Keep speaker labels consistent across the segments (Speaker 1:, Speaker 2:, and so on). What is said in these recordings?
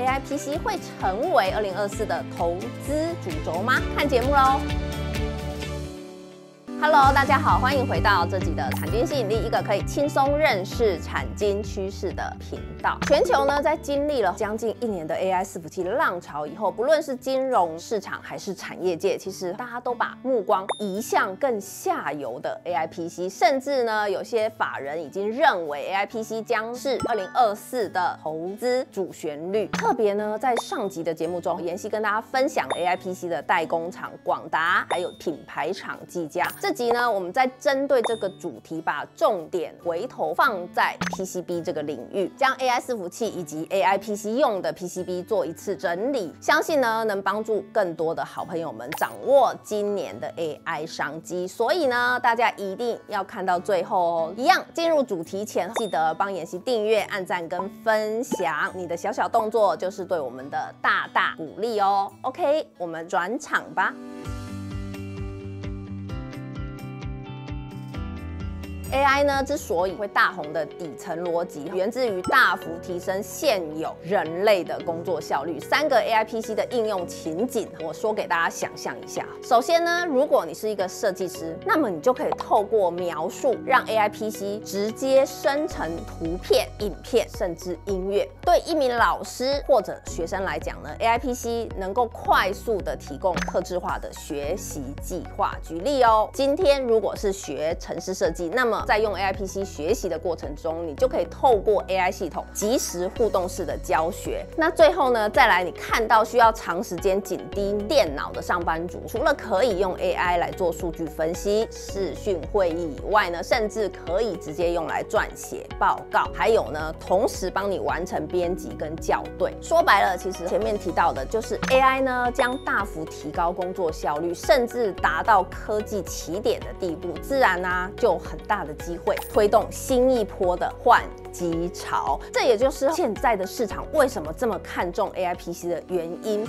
Speaker 1: AI PC 会成为2024的投资主轴吗？看节目喽。Hello， 大家好，欢迎回到这集的产经吸引力，一个可以轻松认识产经趋势的频道。全球呢，在经历了将近1年的 AI 伺服器浪潮以后，不论是金融市场还是产业界，其实大家都把目光移向更下游的 AI PC， 甚至呢，有些法人已经认为 AI PC 将是2024的投资主旋律。特别呢，在上集的节目中，妍希跟大家分享 AI PC 的代工厂广达，还有品牌厂技嘉。这集呢，我们在针对这个主题，把重点回头放在 PCB 这个领域，将 AI 伺服器以及 AI PC 用的 PCB 做一次整理，相信呢能帮助更多的好朋友们掌握今年的 AI 商机。所以呢，大家一定要看到最后哦。一样，进入主题前，记得帮妍希订阅、按赞跟分享，你的小小动作就是对我们的大大鼓励哦。OK， 我们转场吧。AI 呢，之所以会大红的底层逻辑，源自于大幅提升现有人类的工作效率。3个 AI PC 的应用情景，我说给大家想象一下。首先呢，如果你是一个设计师，那么你就可以透过描述，让 AI PC 直接生成图片、影片，甚至音乐。对一名老师或者学生来讲呢 ，AI PC 能够快速的提供客制化的学习计划。举例哦，今天如果是学程式设计，那么在用 AI PC 学习的过程中，你就可以透过 AI 系统即时互动式的教学。那最后呢，再来你看到需要长时间紧盯电脑的上班族，除了可以用 AI 来做数据分析、视讯会议以外呢，甚至可以直接用来撰写报告，还有呢，同时帮你完成编辑跟校对。说白了，其实前面提到的就是 AI 呢，将大幅提高工作效率，甚至达到科技起点的地步，自然呢，就有很大的机会推动新一波的换机潮，这也就是现在的市场为什么这么看重 AI PC 的原因。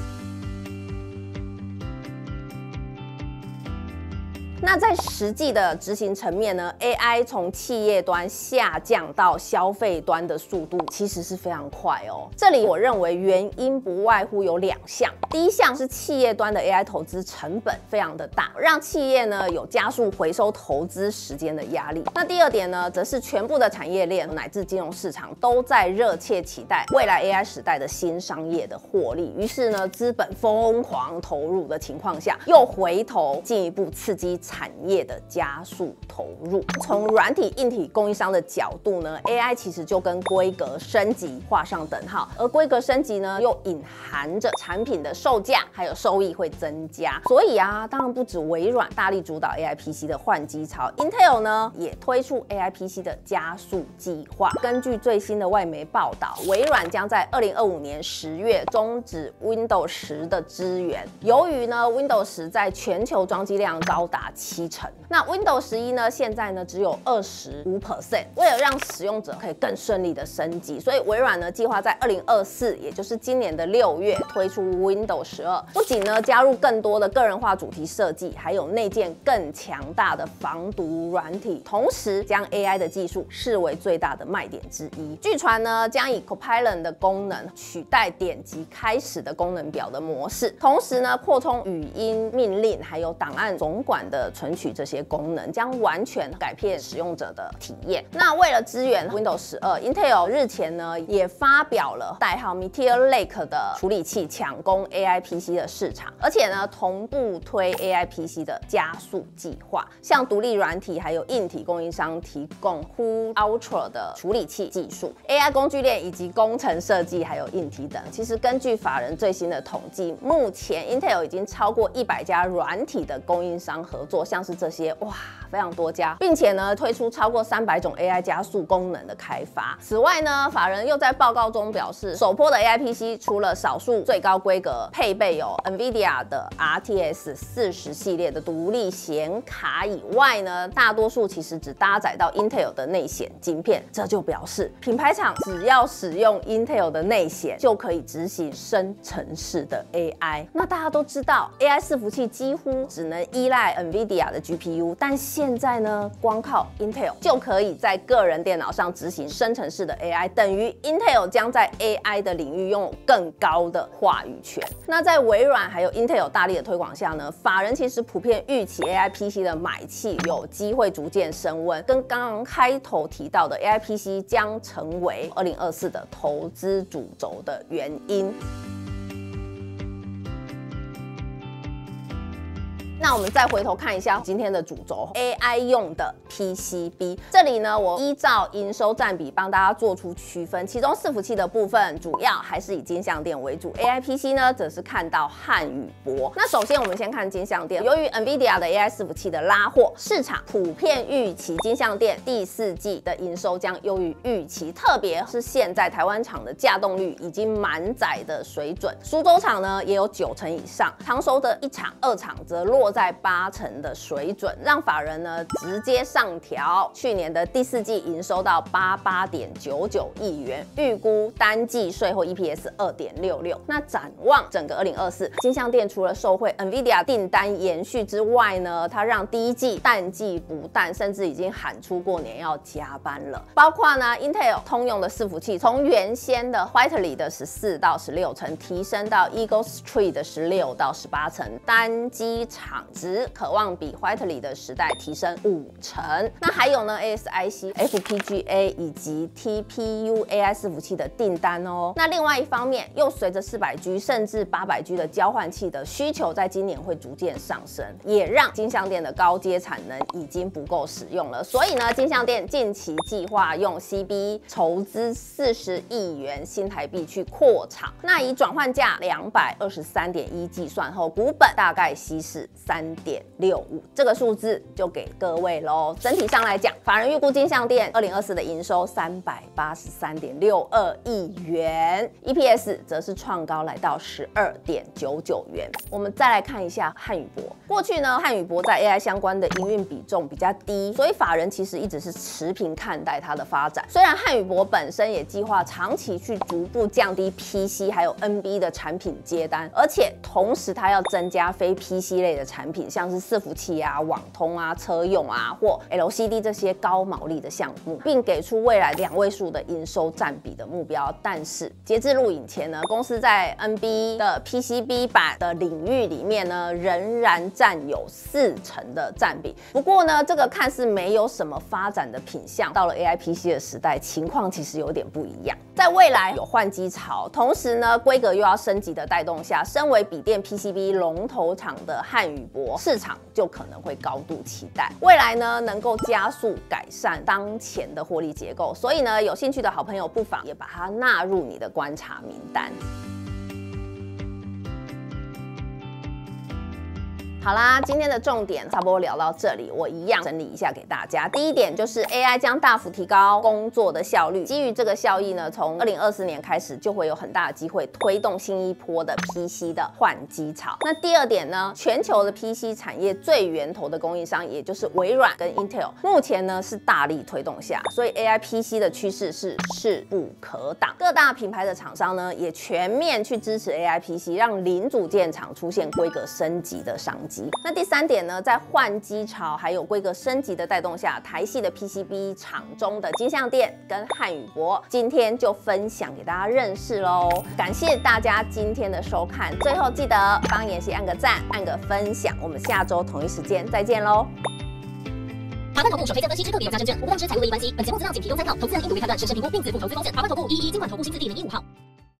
Speaker 1: 那在实际的执行层面呢 ，AI 从企业端下降到消费端的速度其实是非常快哦。这里我认为原因不外乎有2项，第一项是企业端的 AI 投资成本非常的大，让企业呢有加速回收投资时间的压力。那第2点呢，则是全部的产业链乃至金融市场都在热切期待未来 AI 时代的新商业的获利，于是呢，资本疯狂投入的情况下，又回头进一步刺激产业的加速投入。从软体、硬体供应商的角度呢 ，AI 其实就跟规格升级画上等号，而规格升级呢，又隐含着产品的售价还有收益会增加。所以啊，当然不止微软大力主导 AI PC 的换机潮 ，Intel 呢也推出 AI PC 的加速计划。根据最新的外媒报道，微软将在2025年10月终止 Windows 10的支援。由于呢 Windows 10在全球装机量高达70%，那 Windows 11呢，现在呢只有25%。为了让使用者可以更顺利的升级，所以微软呢计划在2024，也就是今年的6月推出 Windows 12。不仅呢加入更多的个人化主题设计，还有内建更强大的防毒软体，同时将 AI 的技术视为最大的卖点之一。据传呢，将以 Copilot 的功能取代点击开始的功能表的模式，同时呢扩充语音命令还有档案总管的存取这些功能，将完全改变使用者的体验。那为了支援 Windows 12，Intel 日前呢也发表了代号 Meteor Lake 的处理器，抢攻 AI PC 的市场，而且呢同步推 AI PC 的加速计划，向独立软体还有硬体供应商提供 Who Ultra 的处理器技术、AI 工具链以及工程设计还有硬体等。其实根据法人最新的统计，目前 Intel 已经超过100家软体的供应商合作，像是这些哇非常多家，并且呢推出超过300种 AI 加速功能的开发。此外呢，法人又在报告中表示，首波的 AI PC 除了少数最高规格配备有 NVIDIA 的 RTX 40系列的独立显卡以外呢，大多数其实只搭载到 Intel 的内显晶片。这就表示品牌厂只要使用 Intel 的内显，就可以执行生成式的 AI。那大家都知道 AI 伺服器几乎只能依赖 NVIDIA NVIDIA 的 GPU， 但现在呢，光靠 Intel 就可以在个人电脑上执行生成式的 AI， 等于 Intel 将在 AI 的领域拥有更高的话语权。那在微软还有 Intel 大力的推广下呢，法人其实普遍预期 AI PC 的买气有机会逐渐升温，跟刚刚开头提到的 AI PC 将成为2024的投资主轴的原因。那我们再回头看一下今天的主轴 AI 用的 PCB， 这里呢，我依照营收占比帮大家做出区分，其中伺服器的部分主要还是以金像电为主 ，AI PC 呢则是看到汉语博。那首先我们先看金像电，由于 NVIDIA 的 AI 伺服器的拉货，市场普遍预期金像电第4季的营收将优于预期，特别是现在台湾厂的稼动率已经满载的水准，苏州厂呢也有90%以上，常熟的1厂、2厂则落在80%的水准，让法人呢直接上调去年的第4季营收到88.99亿元，预估单季税后 EPS 2.66。那展望整个2024，金像电除了受惠 NVIDIA 订单延续之外呢，它让第1季淡季不淡，甚至已经喊出过年要加班了。包括呢 Intel 通用的伺服器，从原先的 Whitley 的14到16成，提升到 Eagles Tree 的16到18成，单机厂值渴望比 Whitley 的时代提升5成。那还有呢 ASIC、FPGA 以及 TPU AI 伺服器的订单哦。那另外一方面，又随着400G 甚至800G 的交换器的需求，在今年会逐渐上升，也让金像电的高阶产能已经不够使用了。所以呢，金像电近期计划用 CB 筹资40亿元新台币去扩厂。那以转换价223.1计算后，股本大概稀释3.65，这个数字就给各位喽。整体上来讲，法人预估金像电2024的营收383.62亿元 ，EPS 则是创高来到12.99元。我们再来看一下汉语博，过去呢，汉语博在 AI 相关的营运比重比较低，所以法人其实一直是持平看待它的发展。虽然汉语博本身也计划长期去逐步降低 PC 还有 NB 的产品接单，而且同时它要增加非 PC 类的产品，像是伺服器啊、网通啊、车用啊或 LCD 这些高毛利的项目，并给出未来2位数的营收占比的目标。但是截至录影前呢，公司在 NB 的 PCB 版的领域里面呢，仍然占有4成的占比。不过呢，这个看似没有什么发展的品项，到了 AI PC 的时代，情况其实有点不一样。在未来有换机潮，同时呢，规格又要升级的带动下，身为笔电 PCB 龙头厂的汉语博，市场就可能会高度期待未来呢能够加速改善当前的获利结构。所以呢，有兴趣的好朋友不妨也把它纳入你的观察名单。好啦，今天的重点差不多聊到这里，我一样整理一下给大家。第一点就是 AI 将大幅提高工作的效率，基于这个效益呢，从2024年开始就会有很大的机会推动新一波的 PC 的换机潮。那第二点呢，全球的 PC 产业最源头的供应商，也就是微软跟 Intel， 目前呢是大力推动下，所以 AI PC 的趋势是势不可挡。各大品牌的厂商呢也全面去支持 AI PC， 让零组件厂出现规格升级的商机。那第3点呢，在换机潮还有规格升级的带动下，台系的 PCB 厂中的金像电跟汉语博，今天就分享给大家认识喽。感谢大家今天的收看，最后记得帮妍希按个赞，按个分享，我们下周同一时间再见喽。
Speaker 2: 华冠投顾首推荐分析之个别有价证券，无不当之财务利益关系。本节目资料仅提供参考，投资人应独立判断、审慎评估并自负投资风险。华冠投顾111金管投顾新字第015号。